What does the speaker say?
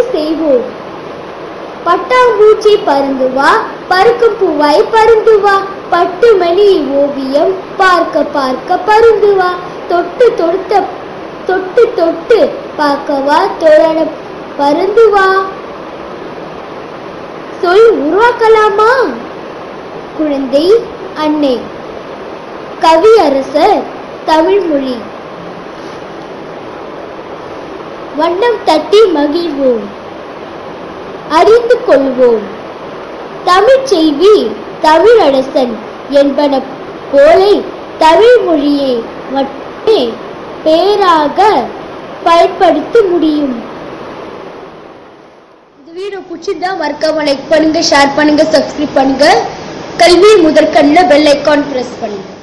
சேர்ந்து செய்வோம். பட்டாம்பூச்சி பறந்து வா, பறக்கும் பூவாய் பறந்து வா, பட்டு மணி ஓவியம் பார்க்க பார்க்க பறந்து வா, தொட்டு தொட்டு பார்க்கவா, தோழன பறந்து வா. சொல் உருவாக்கலாமா? குழந்தை அன்னை. கவியரசர் தமிழ்மொழி. வண்ணம் தட்டி மகிழ்வோம், அறிந்து கொள்வோம். தமிழ் செய்வி தமிழரசன் என்பன போலே தமிழ் மொழியை மட்டுமே பேராக பயன்படுத்த முடியும். இந்த வீடியோ பிடிச்சிருந்தா மறக்காம லைக் பண்ணுங்க, ஷேர் பண்ணுங்க, சப்ஸ்கிரைப் பண்ணுங்க. கல்வி முதற்கண்ணில் பெல் ஐகான் பிரஸ் பண்ணுங்க.